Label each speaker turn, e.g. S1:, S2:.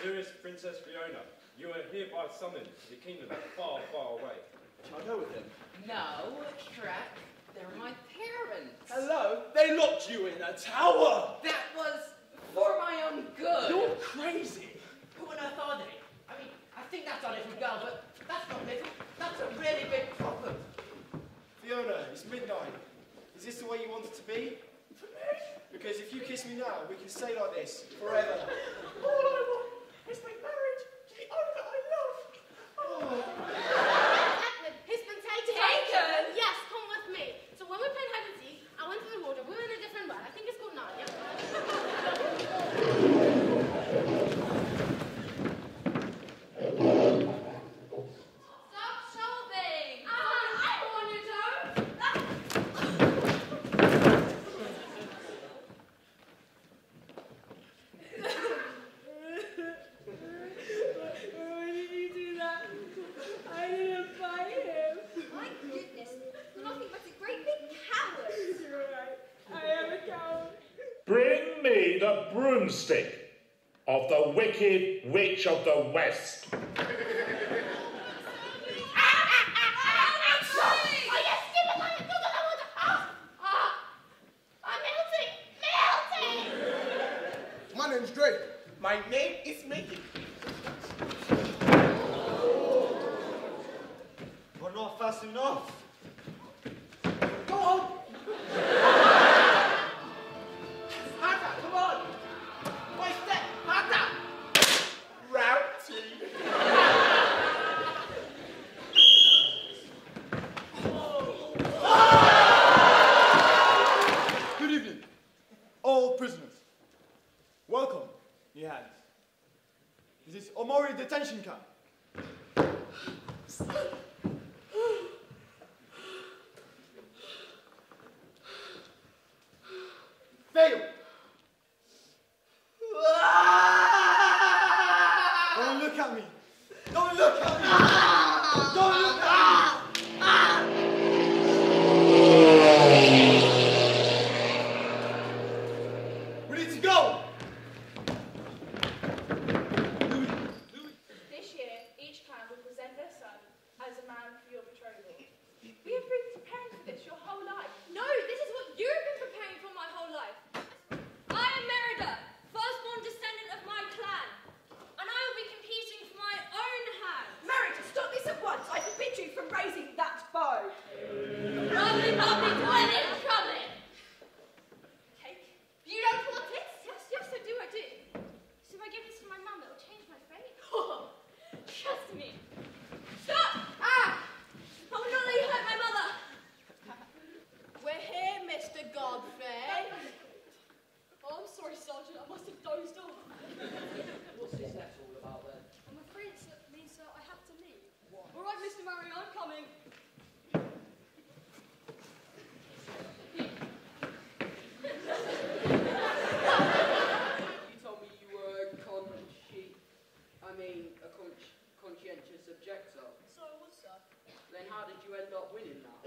S1: Dearest Princess Fiona, you are hereby summoned to the kingdom far, far away.
S2: Shall I go with him?
S3: No, Shrek. They're my parents.
S2: Hello? They locked you in a tower!
S3: That was for my own good.
S2: You're crazy!
S3: Who on earth are they? I mean, I think that's our little girl, but that's not little. That's a really big problem.
S4: Fiona, it's midnight. Is this the way you want it to be?
S2: For me?
S4: Because if you kiss me now, we can stay like this forever.
S2: All I want is to be married to the owner that I love. Oh.
S5: He's been taken.
S3: Taken?
S5: Yes, come with me. So when we played hide and seek, I went to the water. We were in a different world. I think it's called Narnia.
S6: Stop shoving! I want you to.
S7: Why did you do that? I didn't fight him.
S6: My goodness, nothing but a great big coward.
S7: You're right. I am a coward.
S8: Bring me the broomstick of the Wicked Witch of the West.
S4: My name's Drake.
S2: My name is Mickey.
S4: We're not fast enough.
S2: Go on! Harder, come on! One step, harder! Rowdy!
S4: Good evening, all prisoners. Welcome, ye hands. This is Omori detention camp. Fail! Don't look at me! Don't look at me! Don't look at me! We need to go!
S6: This year, each clan will present their son as a man for your betrothal. We have been preparing for this your whole life.
S5: No, this is what you've been preparing for my whole life. I am Merida, firstborn descendant of my clan, and I will be competing for my own hand.
S7: Merida, stop this at once. I forbid you from raising that bow.
S5: Rubbly, rubbly, toilet, troubling. Cake? You don't want it? Yes, yes, I do, I do. So if I give this to my mum, it'll change my fate? Oh, trust me. Stop! Ah! I will not let you hurt my mother.
S7: We're here, Mr. Godfrey.
S6: Oh, I'm sorry, Sergeant. I must have dozed off.
S3: What's this that's all about then?
S6: I'm afraid it means I have to leave. All right, Mr. Murray, I'm coming.
S9: You told me you were a conscientious objector.
S6: So, what's that?
S9: Then how did you end up winning that?